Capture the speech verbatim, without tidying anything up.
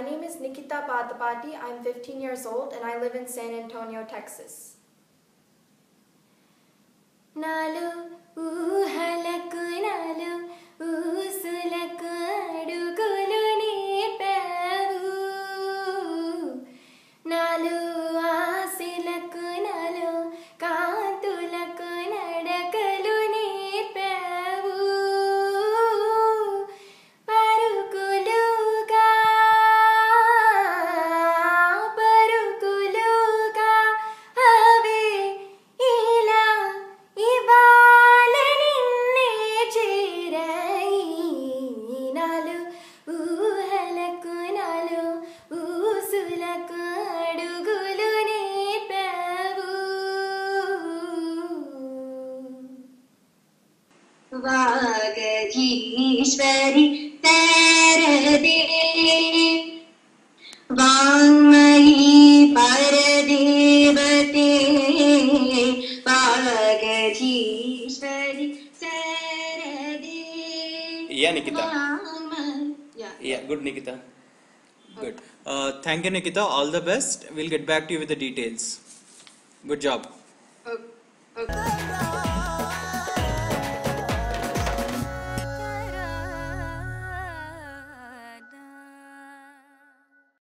name is Nikhita Pathapati. I'm fifteen years old and I live in San Antonio, Texas. Nalu ఊహలకు నాలు ఊసులకు అడుగులు నేర్పావు నాలు ఆశలకు నాలు కాంతులకు నడకలు నేర్పావు పరుగులుగా పరుగులుగా అవే ఇలా ఇవాళ నిన్నే చేరాయి నాలు ఊహలకు నాలు ఊసులకు అడుగులు నేర్పావు वागधीश्वरि शारदे वाङ्मयी परदेवते वागधीश्वरि शारदे. Yeah, Nikhita. Yeah. Yeah, good, Nikhita. Good. Uh, thank you, Nikhita. All the best. We'll get back to you with the details. Good job. Okay. Okay.